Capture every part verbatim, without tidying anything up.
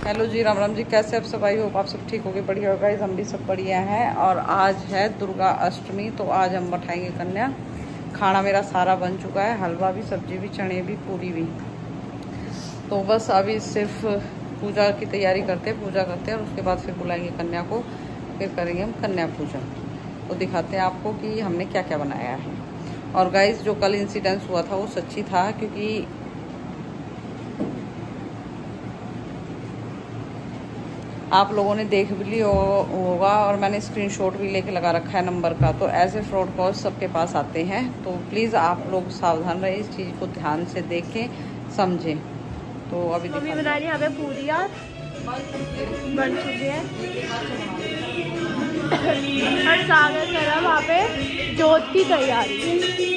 Hello जी, राम राम जी। कैसे आप सब? आई होप आप सब ठीक होगे, बढ़िया होगा। हम भी सब बढ़िया हैं। और आज है दुर्गा अष्टमी, तो आज हम बैठाएंगे कन्या। खाना मेरा सारा बन चुका है, हलवा भी, सब्जी भी, चने भी, पूरी भी। तो बस अभी सिर्फ पूजा की तैयारी करते हैं, पूजा करते हैं और उसके बाद फिर बुलाएंगे कन्या को, फिर करेंगे हम कन्या पूजा। तो दिखाते हैं आपको कि हमने क्या क्या बनाया है। और गाइस, जो कल इंसिडेंस हुआ था वो सच्ची था, क्योंकि आप लोगों ने देख भी लिया होगा और मैंने स्क्रीनशॉट भी लेके लगा रखा है नंबर का। तो ऐसे फ्रॉड कॉल्स सबके पास आते हैं, तो प्लीज़ आप लोग सावधान रहे, इस चीज़ को ध्यान से देखें, समझें। तो अभी मम्मी बना रही है हमें पूरियाँ बन चुकी है और सागर कर रहा है वहाँ पे जोत की तैयारी।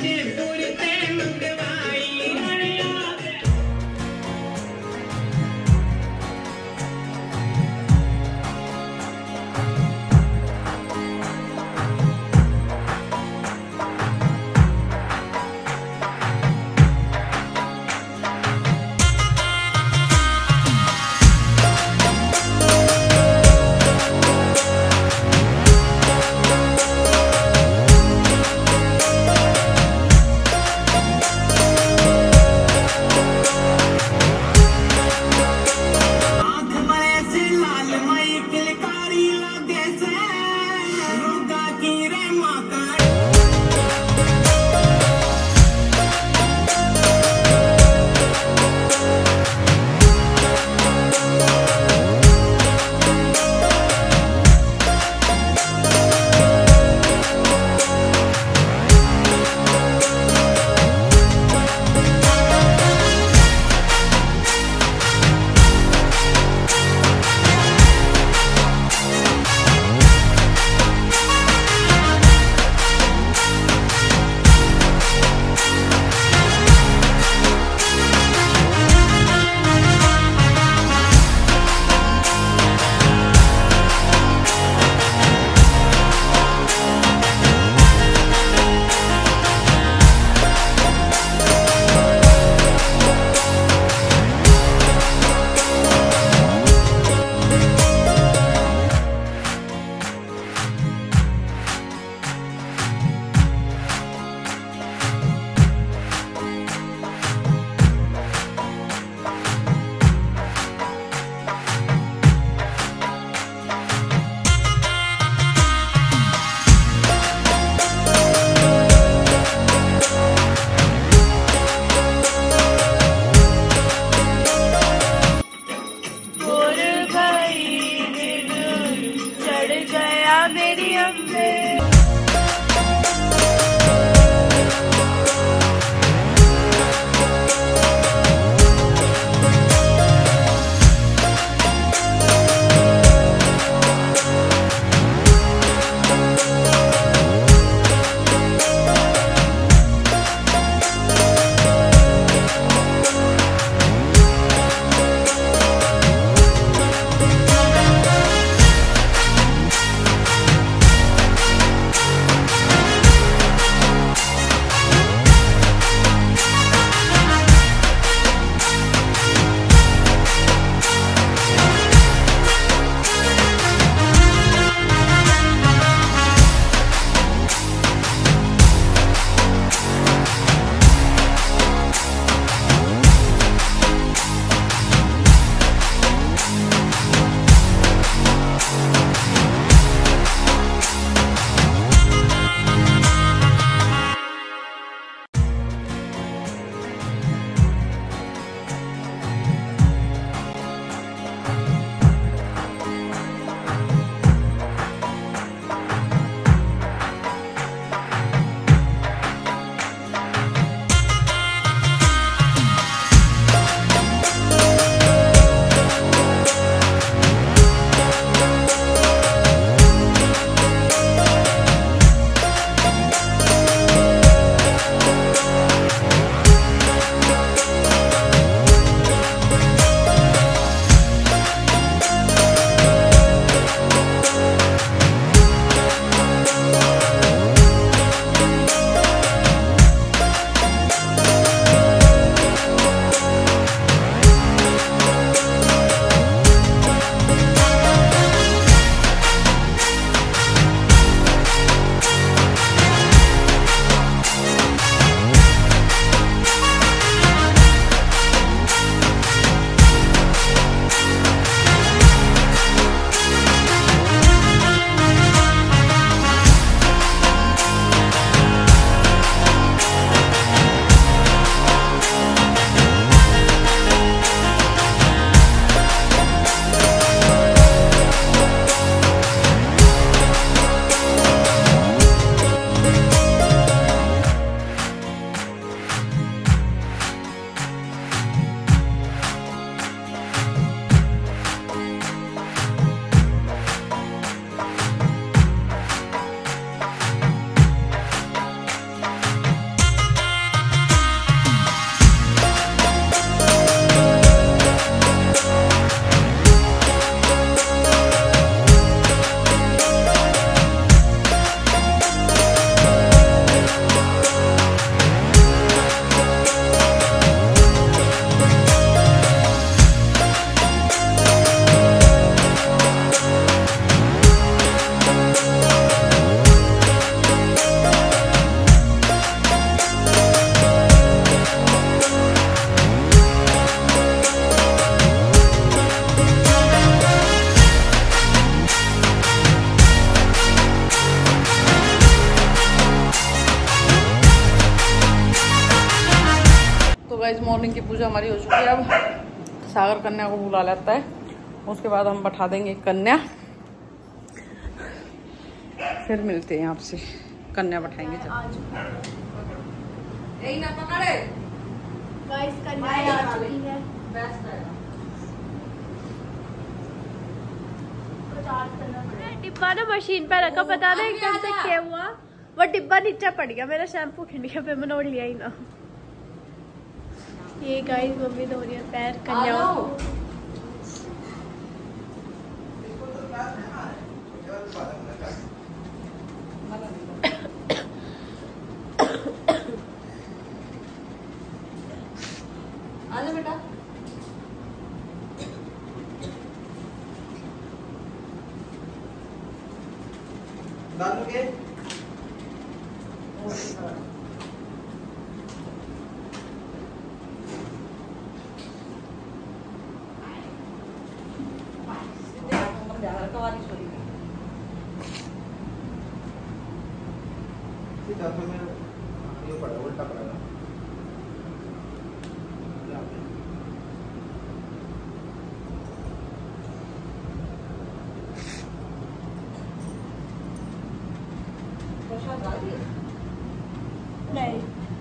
मेरी अम्बे की पूजा हमारी हो चुकी है। अब सागर कन्या को बुला लेता है, उसके बाद हम बैठा देंगे कन्या, फिर मिलते हैं आपसे। कन्या बैठाएंगे जब यही ना पकड़े गाइस कन्या आ चुकी है। डिब्बा ना मशीन पे रखा, पता नहीं एकदम से क्या हुआ, वो डिब्बा नीचे पड़ गया, मेरा शैम्पू खिंड गया, फिर मैंने लिया ही ना। ये गाइस मम्मी धो रही है पैर कन्या। आजा बेटा, दादू के में ये पड़ा उल्टा पड़ा। नहीं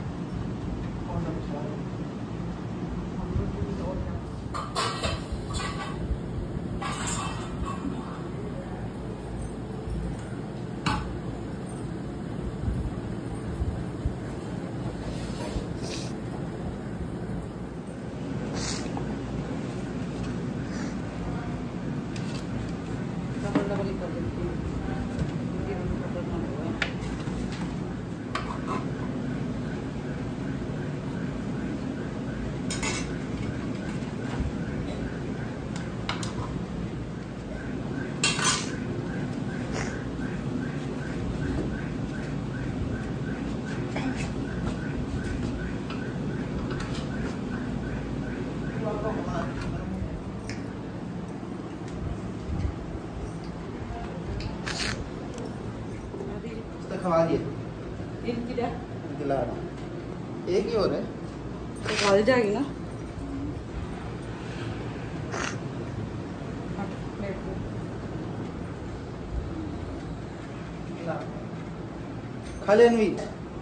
खवा दिए इनकी क्या दिला रहा एक ही और है तो खा जाएगी ना। खा ले अनवी।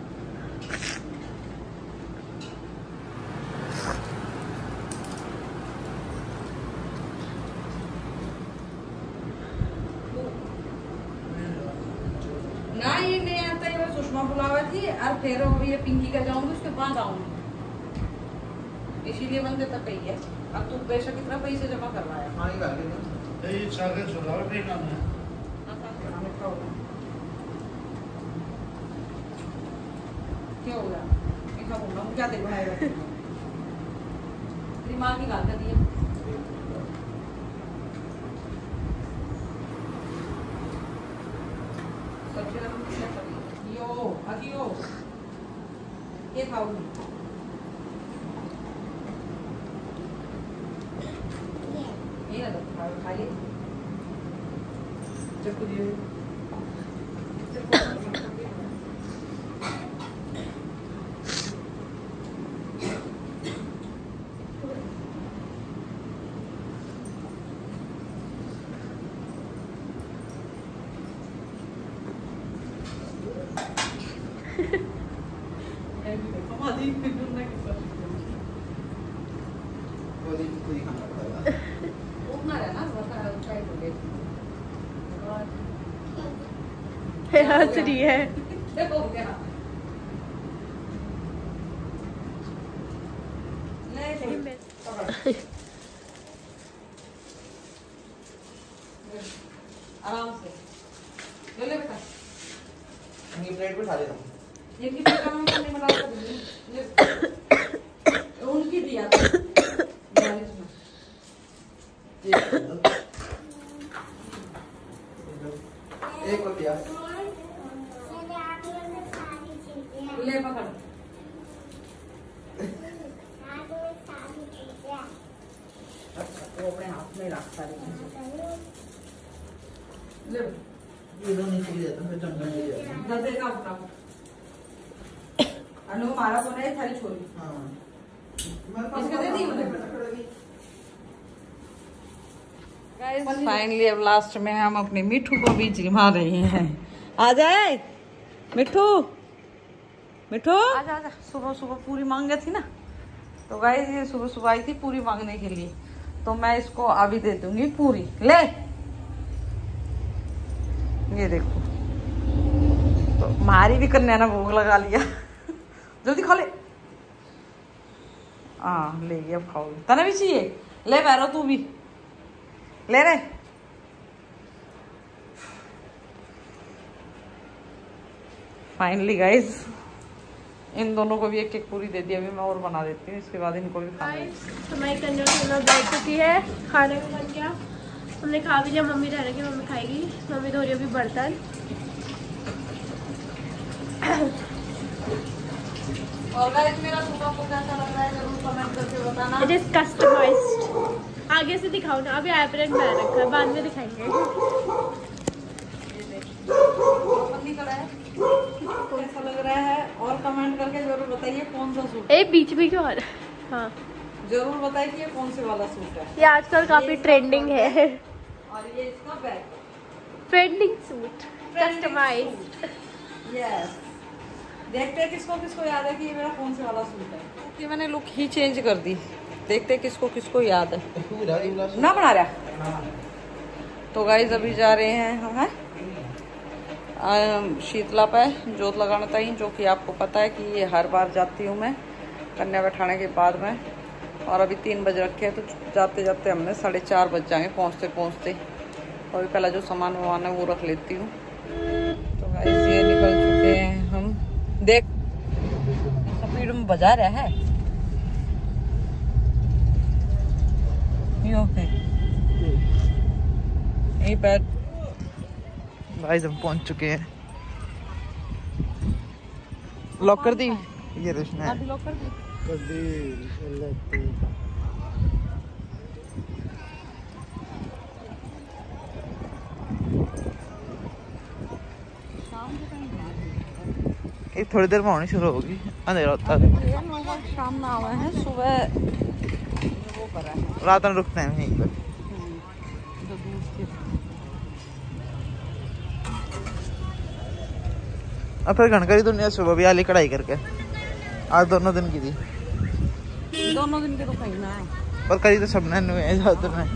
ना ये नहीं आता है, मैं सुषमा बुलावा थी और फिर ये पिंकी का जाऊंगी उसके बाद आऊंगी, इसीलिए बंदे तक कही है। अब तू पैसा कितना पैसे जमा करवाया? हाँ ये कर ये सागर छोड़ा भी ना है। क्या हो गया? ऐसा बोलना क्या देख बनाएगा? दिमाग निकाल कर दिया। सबसे ज्यादा मुझे क्या चाहिए? यो, अगियो, ये खाऊंगी। ये ना तो खाओ, खाइए। चक्कू दियो। हंस रही है। आराम से ले ले बेटा, ये प्लेट पे खा लेता हूँ। ये की बेटा मैं नहीं बना सकती, उनकी दिया था बारिश में। एक और दिया ले पकड़। वो अपने हाथ में रखता है। ले ये दो नीचे गिर जाता है, फिर जंगल गिर जाता है। दर्द का उठाओ। अनु मारा को नहीं थारी छोरी। हाँ फाइनली अब लास्ट में हम अपने मिठू को भी जिमा रहे हैं। आ जाए मिठू, मिठू आजा आजा। सुबह सुबह पूरी मांग थी ना, तो गाइस ये सुबह सुबह आई थी पूरी मांगने के लिए, तो मैं इसको अभी दे दूंगी पूरी। ले ये देखो, तो हमारी भी कन्या ने भूख लगा लिया। जल्दी खा ले। हाँ ले गया, अब खाओगी। तने भी चाहिए? ले बैरो तू भी ले रहे। फाइनली गाइस इन दोनों को भी एक एक पूरी दे दी। अभी मैं और बना देती हूँ, इसके बाद इनको भी खाना है। हमारी कन्या खाना बैठ चुकी है, खाने को बन गया, हमने खा भी लिया। मम्मी रह रही, मम्मी खाएगी, मम्मी धो रही अभी बर्तन। और गाइस मेरा सुबह को कैसा लग रहा है जरूर कमेंट करके बताना। It is customized. आगे से दिखाओ ना, अभी एप्रन पहन रखा है, बाद में दिखाएंगे। कैसा लग रहा है और कमेंट करके जरूर बताइए कौन सा सूट। ए बीच में क्यों आ रहा है? हाँ जरूर बताइए कि ये कौन से वाला सूट है। ये आजकल काफी ट्रेंडिंग है। और ये इसका bag, trending suit customized. Yes. देखते हैं किसको किसको याद है कि ये मेरा कौन से वाला सूट है। ये मैंने लुक ही चेंज कर दी, देखते हैं किसको किसको याद है। ना बना रहा। तो गाइस अभी जा रहे हैं हम हैं शीतला पे जोत लगाने ताई, जो कि आपको पता है कि ये हर बार जाती हूँ मैं कन्या बैठाने के बाद में। और अभी तीन बज रखे हैं, तो जाते जाते हमने साढ़े चार बज जाएंगे पहुँचते पहुँचते। तो अभी पहला जो सामान वामान है वो रख लेती हूँ। तो गाइस ये निकल चुके हैं हम। देख स्पीड में बजा रहा है यही पैर। गाइस हम पहुंच चुके हैं। लॉक कर दी ये रोशना है। लॉक कर दी। कर दी। ये थोड़ी देर में होनी शुरू होगी, अंधेरा होता है। शाम में आवा है, सुबह वो करा है, रात में रुकते हैं यहीं पर। और फिर घनकरी दुनिया सुबह भी आली कढ़ाई करके आज दोनों दिन की थी। दोनों दिन के तो कहीं ना है, और करी तो सबने ज्यादातर में।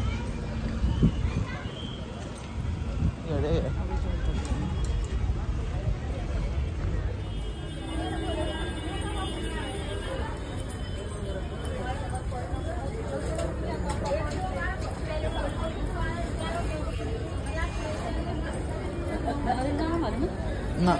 ना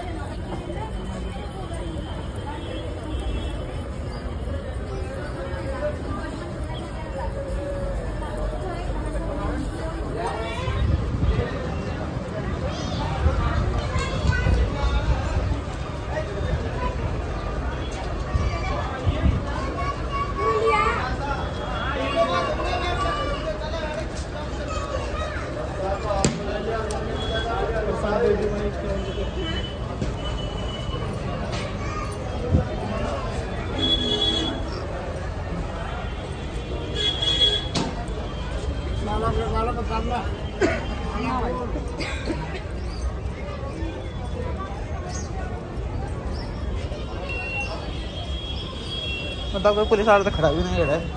मतलब कोई पुलिस वाला तो खड़ा भी नहीं रहा है।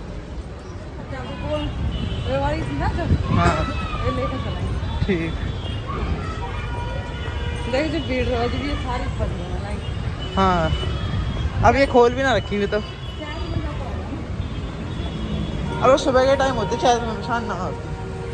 हाँ ठीक। देख जो भीड़ रोज भी सारी फटी है लाइक। हाँ अब ये खोल भी ना रखी हुई, तो अब वो सुबह के टाइम होते शायद में शान ना होती।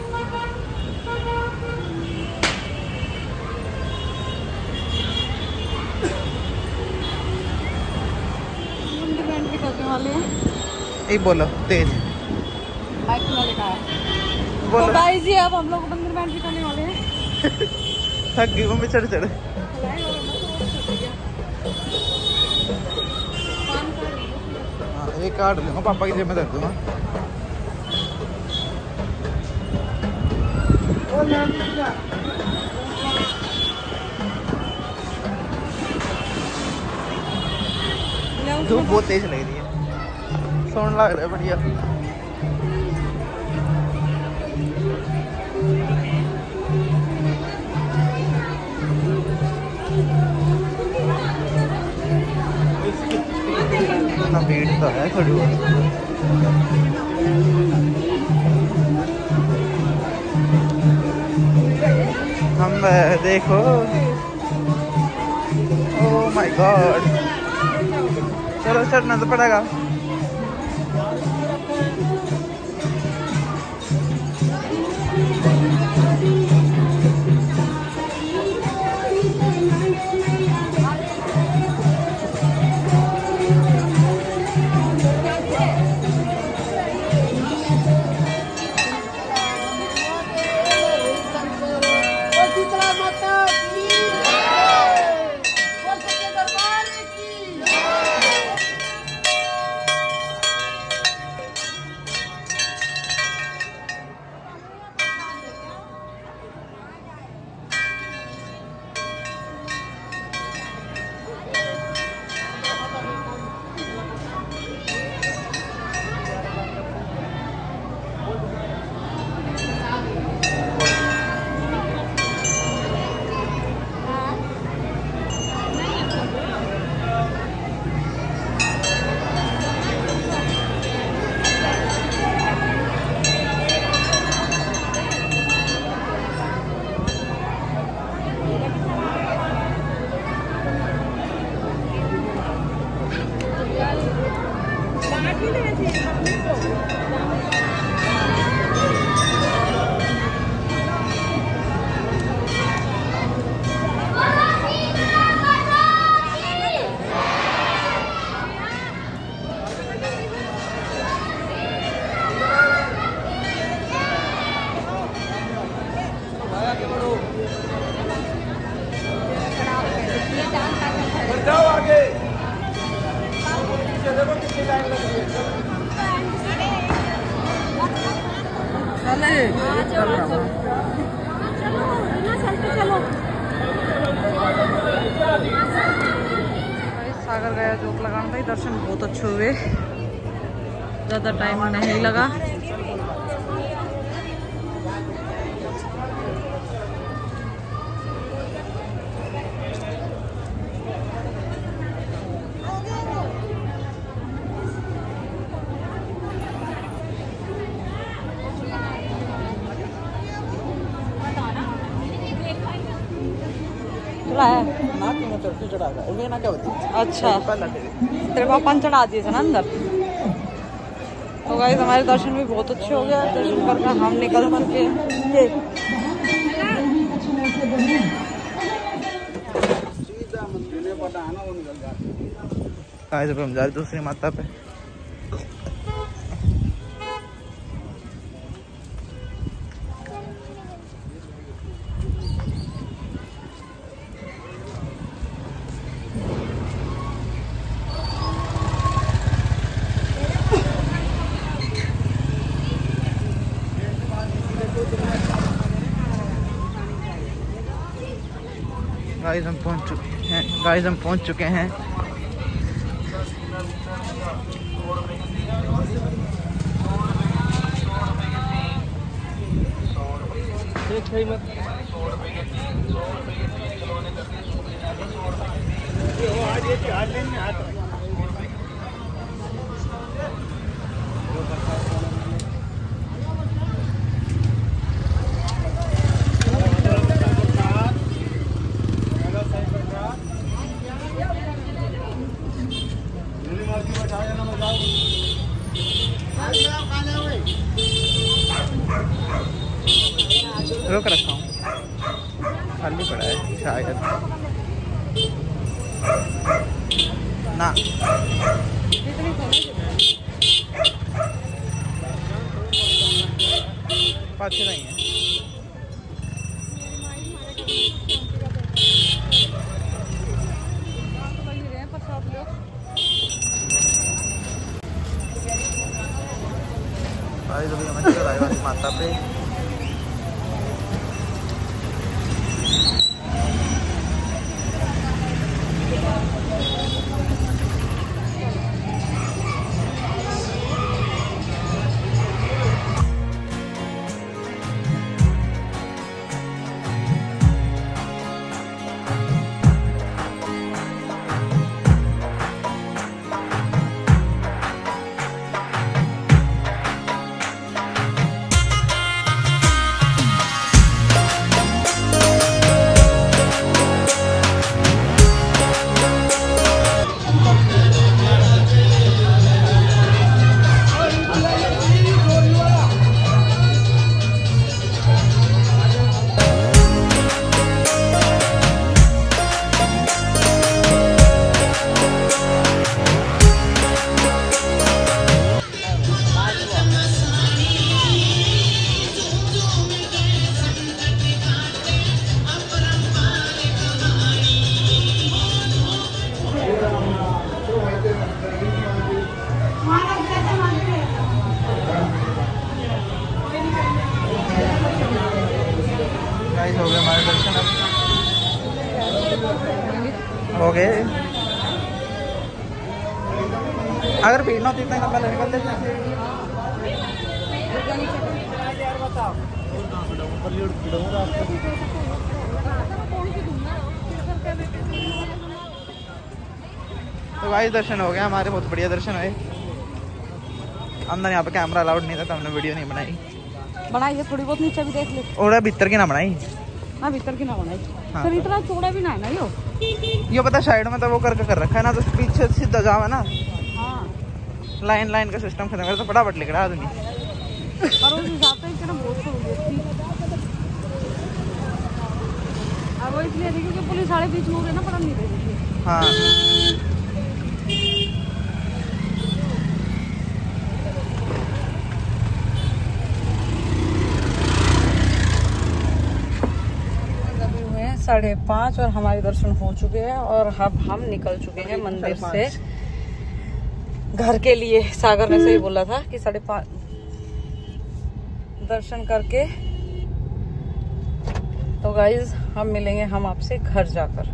वाले एक बोलो तेज बाइक में लिखा है। बोलो। तो गाइस ये अब हम लोग मंदिर में करने वाले हैं। थक गई मैं चढ़ चढ़। हाँ ये काट लूँगा, पापा की जेब में रख दूँगा। धूप बहुत तेज लग रही है। सोन लग रहा है बढ़िया। ना भीड़ तो है थोड़ी बहुत। हम देखो, ओह माय गॉड, चलो चढ़ना तो पड़ेगा। सागर गया जोक लगाना था, दर्शन बहुत अच्छे हुए, ज़्यादा टाइम नहीं लगा। अच्छा, तेरे पापा ने चढ़ा दिए थे ना अंदर। तो गाइस हमारे दर्शन भी बहुत अच्छे हो गए। दर्शन करके हम निकल करके ये गाइस हम जा रहे दूसरी माता पे। गाइस हम पहुंच चुके हैं गाइस हम पहुंच चुके हैं रोक रखा हूँ, खाली पड़ा है शायद ना। पाँच नहीं है। भाई अभी हमें चढ़ाई वाली माता पे गाइस हो गए हमारे दर्शन हो गए। अगर भीड़ ना होती इतना कम पहले निकल लेते तो भाई दर्शन हो गया हमारे, बहुत बढ़िया दर्शन हुए। अंदर यहाँ पे कैमरा अलाउड नहीं था तो हमने वीडियो नहीं बनाई। बनाई है थोड़ी बहुत, नीचे भी देख ले। और भीतर की ना बनाई ना, भीतर की ना बनाई। हाँ, सर इतना चौड़ा भी ना है ना यो। ये पता साइड में तो वो करके कर रखा है ना, तो पीछे सीधा जाम है ना। हाँ लाइन लाइन का सिस्टम खत्म कर तो फटाफट लिख रहा आदमी। और उस हिसाब से इतना बहुत सहूलियत थी। अब वो इसलिए थी क्योंकि पुलिस साढ़े बीच में हो गए ना, पता नहीं रही थी। हाँ साढ़े पाँच और हमारे दर्शन हो चुके हैं और अब हम निकल चुके हैं मंदिर से घर के लिए। सागर ने सही बोला था कि साढ़े पाँच दर्शन करके। तो गाइज हम मिलेंगे हम आपसे घर जाकर।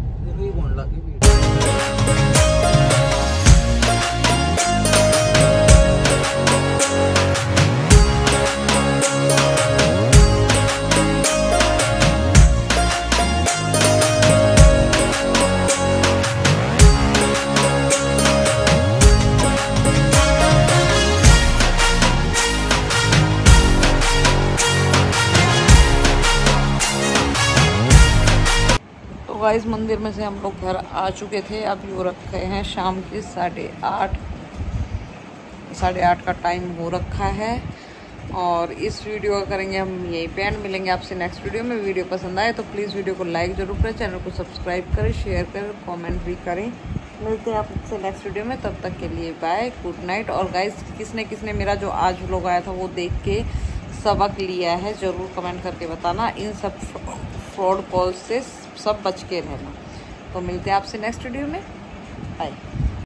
गाइस मंदिर में से हम लोग घर आ चुके थे। अभी हो रखे हैं शाम के साढ़े आठ साढ़े आठ का टाइम हो रखा है और इस वीडियो का करेंगे हम यही पे एंड। मिलेंगे आपसे नेक्स्ट वीडियो में। वीडियो पसंद आए तो प्लीज़ वीडियो को लाइक जरूर करें, चैनल को सब्सक्राइब करें, शेयर करें, कमेंट भी करें। मिलते हैं आपसे नेक्स्ट वीडियो में, तब तक के लिए बाय, गुड नाइट। और गाइस किसने किसने मेरा जो आज व्लॉग आया था वो देख के सबक लिया है ज़रूर कमेंट करके बताना। इन सब फ्रॉड कॉल से सब बच के रहना। तो मिलते हैं आपसे नेक्स्ट वीडियो में, बाय।